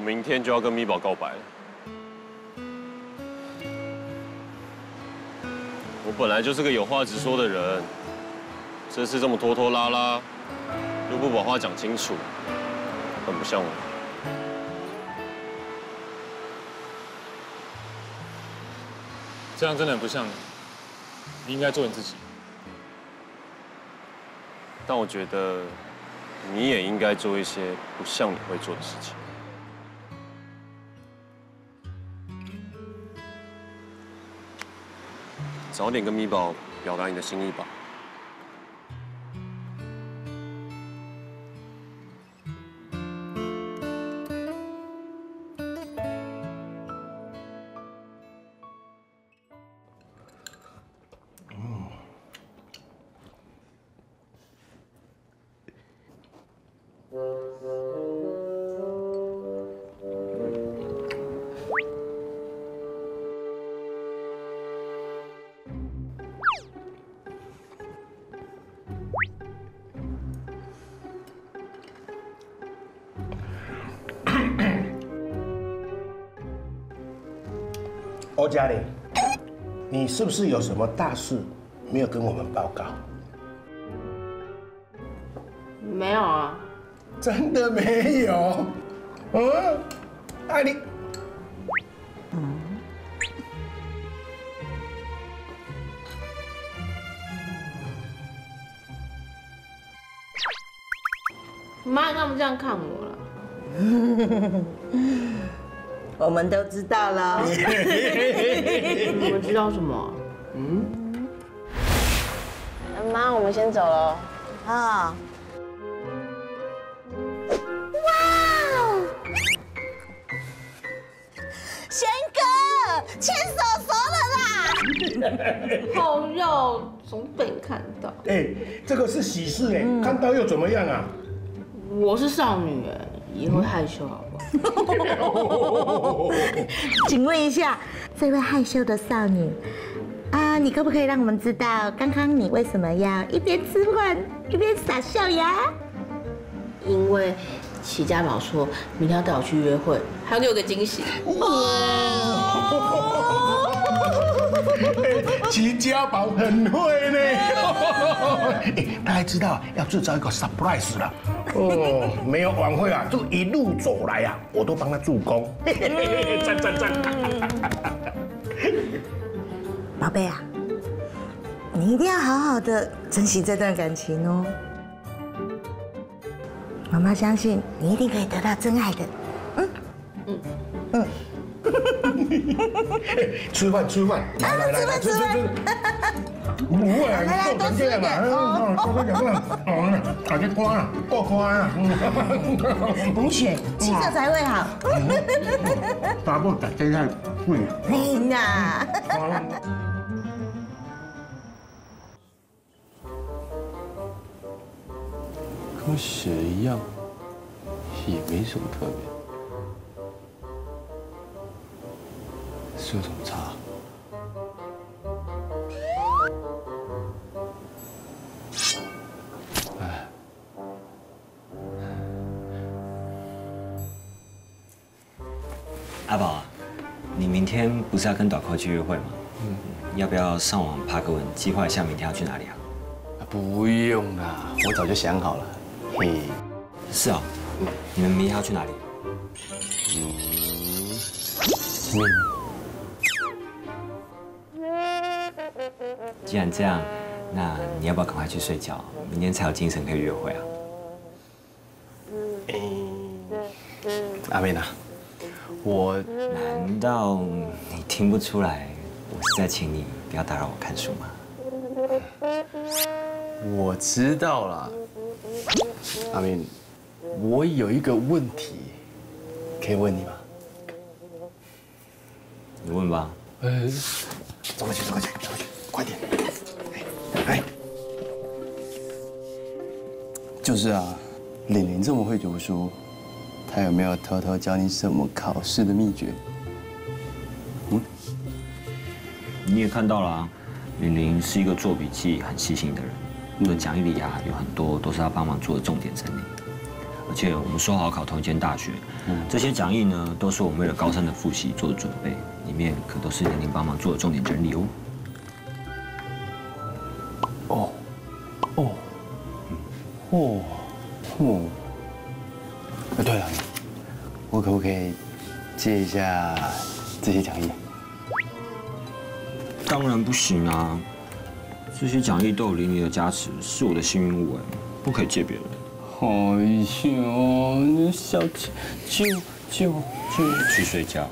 明天就要跟咪宝告白了。我本来就是个有话直说的人，这次这么拖拖拉拉，又不把话讲清楚，很不像我。 这样真的很不像你，你应该做你自己。 但我觉得你也应该做一些不像你会做的事情。早点跟咪宝表达你的心意吧。 欧嘉玲，你是不是有什么大事没有跟我们报告？ 没有啊。 真的没有？嗯，啊你， 妈，干嘛这样看我了？ 我们都知道了。 你们知道什么？妈，我们先走了。 啊！哇哦！贤哥，牵手手了啦！ 好肉，总被你看到。 哎，这个是喜事哎，看到又怎么样啊？ 我是少女哎，也会害羞好不好？ 请问一下，这位害羞的少女啊，你可不可以让我们知道，刚刚你为什么要一边吃饭一边傻笑呀？ 因为齐家宝说明天要带我去约会，还要给我个惊喜。 齐家宝很会呢，他还知道要制造一个 surprise 了。哦，没有晚会啊，就一路走来啊，我都帮他助攻。赞赞赞！ 宝贝啊，你一定要好好的珍惜这段感情哦。妈妈相信你一定可以得到真爱的。 吃饭，来，吃。不会啊，你做成这样嘛，多点饭，大家关了，过关啊。 补血，气色才会好。 大部大家太贵。 你呐。 跟我写的一样，也没什么特别，是有什么差？哎， 阿宝啊，你明天不是要跟短扣去约会吗？要不要上网爬个文，计划一下明天要去哪里啊？ 不用啦，我早就想好了。嘿， 是哦，你们明天要去哪里？ 秘密。 既然这样，那你要不要赶快去睡觉？明天才有精神可以约会啊。 阿妹呐，我难道你听不出来我是在请你不要打扰我看书吗？ 我知道了，阿妹，我有一个问题，可以问你吗？ 你问吧。 走过去，快点。哎， 就是啊，玲玲这么会读书，她有没有偷偷教你什么考试的秘诀？ 你也看到了啊，玲玲是一个做笔记很细心的人，我的讲义里啊有很多都是她帮忙做的重点整理， 而且我们说好考同一间大学。这些讲义呢，都是我们为了高三的复习做的准备，里面可都是您帮忙做的重点整理哦。 对了，我可不可以借一下这些讲义？ 当然不行啊！这些讲义都有邻里的加持，是我的幸运物哎，不可以借别人。 哎呦，你小就去睡觉。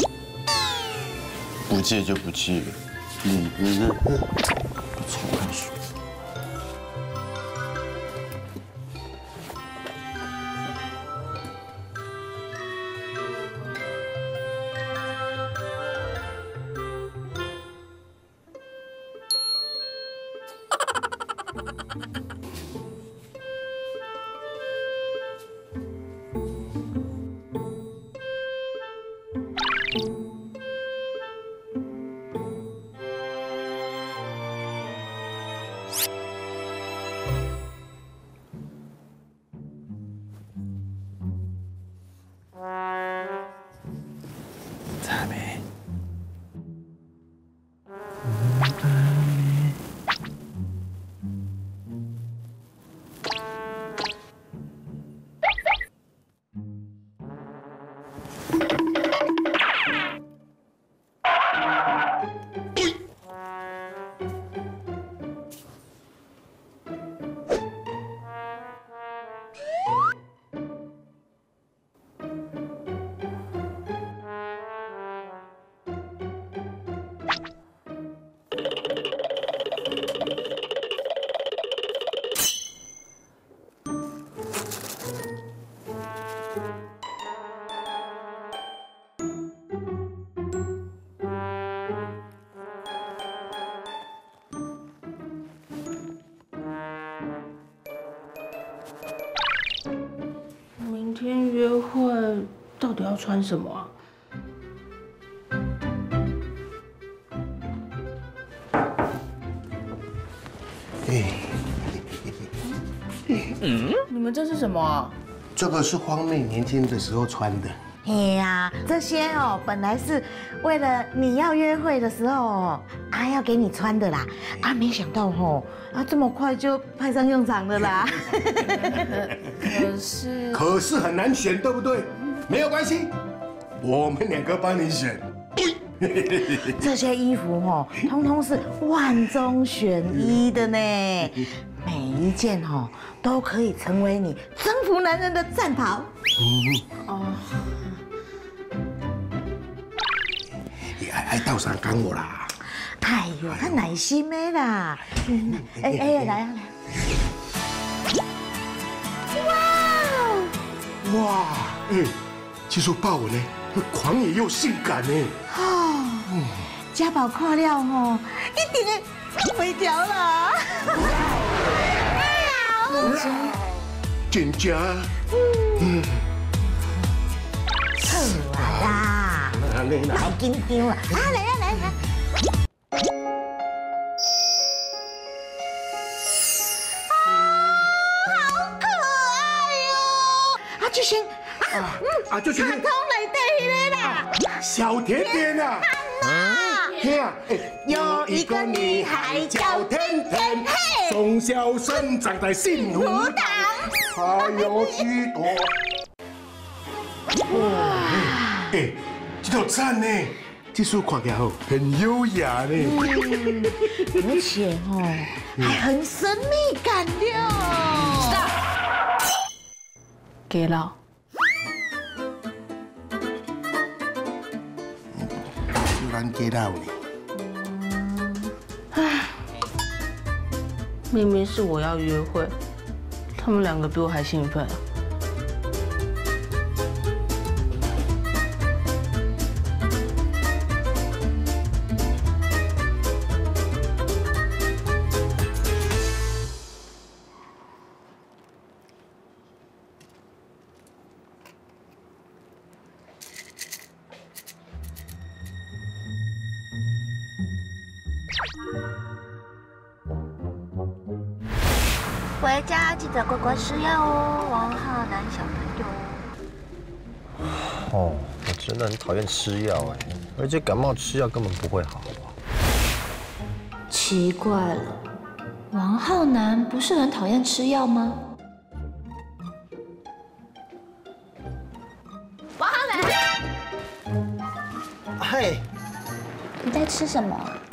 不借就不借， 超看书。 还没。 明天约会到底要穿什么啊？你们这是什么啊？ 这个是荒妹年轻的时候穿的。 哎呀，这些哦，本来是为了你要约会的时候哦，要给你穿的啦，没想到哦，这么快就派上用场了啦。 可是很难选，对不对？没有关系，我们两个帮你选。 这些衣服哦，通通是万中选一的呢，每一件哦都可以成为你征服男人的战袍。 你爱到上讲我啦。 哎呦，他耐心的啦。来啊！ 哇，其实豹纹呢，狂野又性感呢。 家宝看了吼，一定会受不了啦。 真正。 好啦，好紧张啦！来。好可爱哟！就先就先卡通内底迄个啦， 小甜甜啊。有一个女孩叫甜甜，从小生长在幸福堂，还有许多。这套赞呢，这首看起来很优雅呢， 而且还很神秘感的。 给了。 突然给到你。 明明是我要约会，他们两个比我还兴奋。 回家记得乖乖吃药哦，王浩南小朋友。 哦，我真的很讨厌吃药哎，而且感冒吃药根本不会好，好不好？ 奇怪了，王浩南不是很讨厌吃药吗？ 王浩南， 嘿， 你在吃什么？